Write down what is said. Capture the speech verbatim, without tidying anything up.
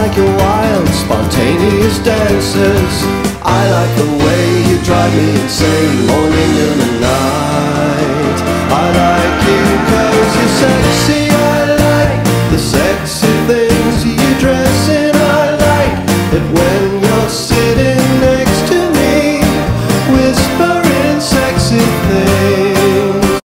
like your wild, spontaneous dances. I like the way you drive me insane, morning and